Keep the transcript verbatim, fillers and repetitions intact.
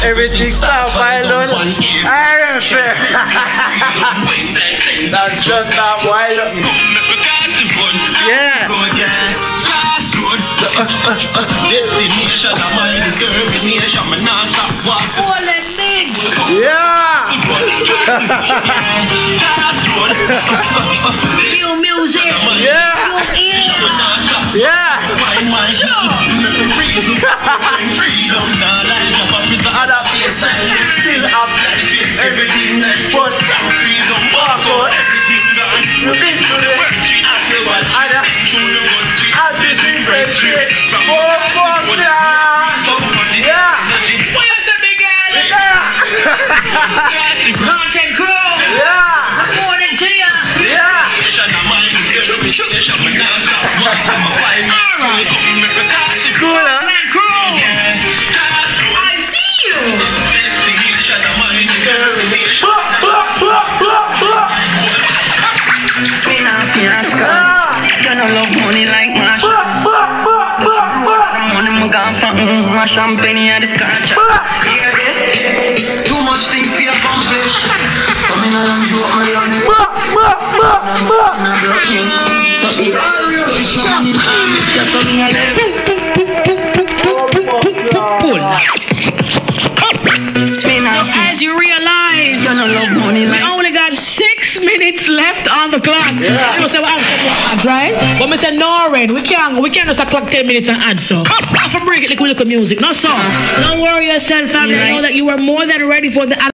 Everything start violent. I am fair. That's just not wild. Yeah. Destination of my determination, man, not stop walking. Yeah. New music. Yeah. Yeah. Other place still have everything but freedom. Walk out. You've been to the other. I've been in the street. Oh, fuck yeah. What you say, big guy? Yeah. Content crew. Yeah. Good morning to ya. Yeah. Cool, huh? I see you. Gonna love money like my money, my gun from my champagne at the scotch. Hear this? Too much things we accomplish. Coming along to all your name. So if as you realize, we only got six minutes left on the clock. Yeah. You say, well, ads, right? But me say, no, Red, we can't, we can't just clock ten minutes and add so. Have to break it like we look at music, not so. Don't worry yourself, family. I know that you were more than ready for the